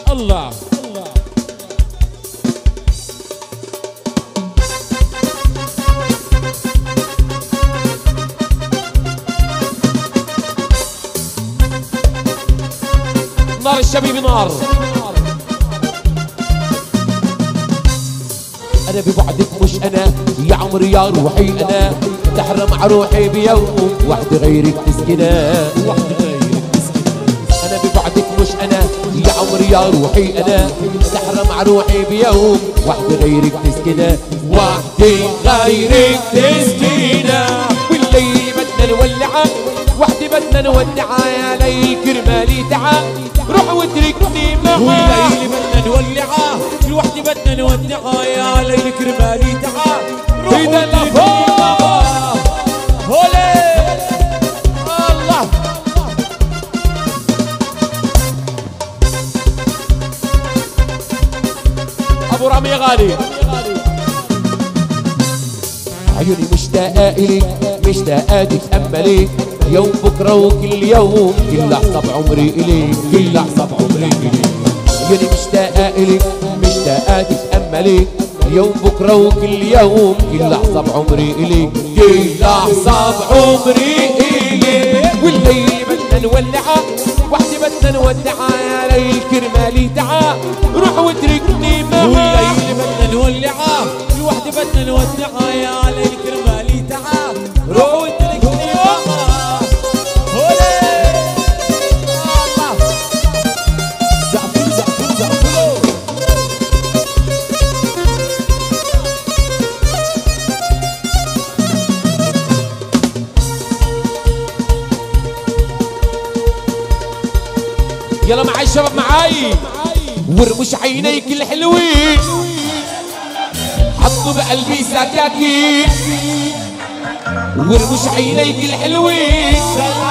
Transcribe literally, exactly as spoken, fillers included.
الله نار الشبيب نار. أنا ببعدك مش أنا يا عمري يا روحي، أنا تحرم على روحي بيوم وحدة غيرك تسكنها، وحدة غيرك تسكنها. أنا ببعدك مش أنا يا عمري يا روحي، أنا تحرم على روحي بيوم وحدة غيرك تسكنها، وحدة غيرك تسكنها. والليل بدنا نولعها وحدة بدنا نودعها، يا ليل كرمالي تعا روح واتركني معها. والليل بدنا نولعها الوحدة بدنا نودعها، يا ليل كرمالي تعا روح واتركني معها. هولي الله ابو رامي يا غالي. عيوني مشتاقة إليك مشتاقة تتأملي يوم بكرة وكل يوم، كل لحظة بعمري إليك، كل لحظة بعمري إليك. عيوني مشتاقة إليك مشتاقة تتأملي يوم بكرة وكل يوم، كل لحظة بعمري إليك، كل لحظة بعمري إليك. والليل بدنا نولعها وحدة بدنا نودعها، يا ليل كرمالي تعا روح واتركني معها. والليل بدنا نولعها الوحدة بدنا نودعها، يا ليل كرمالي تعا روح واتركني معها. هولي الله زعفل زعفل زعفلو. يلا معاي الشباب معاي، ورمش عينيك الحلوين حطوا بقلبي سكاكين، ورمش عينيك الحلوين